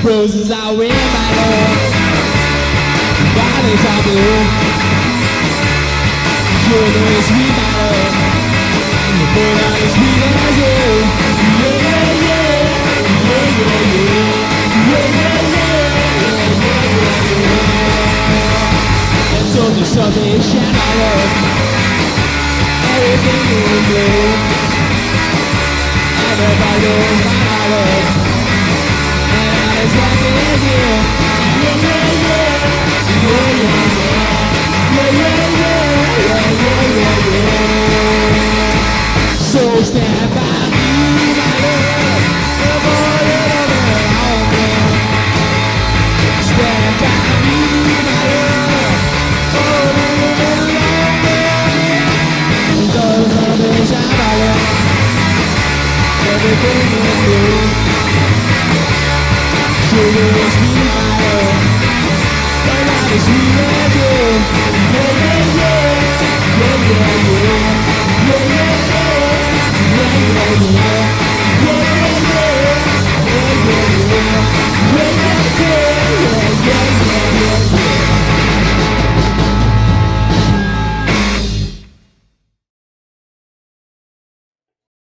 Roses are wear my love. Violets are blue. Sugar is sweet, my love. But not as sweet as you. Yeah, yeah, yeah. Yeah, yeah, yeah. Yeah, yeah, yeah. And so there's something shine, my love. Everything is blue. Everybody knows my love. And I'm as happy as you. Yeah, yeah, yeah. Yeah, yeah, yeah. Yeah, yeah, yeah. Yeah, yeah, yeah. So stand by me, my love. Never let me alone. Stand by me, my love. Oh, little longer. Those others are my love. Everything is blue. Sugar is sweet, my love. But not as sweet as you.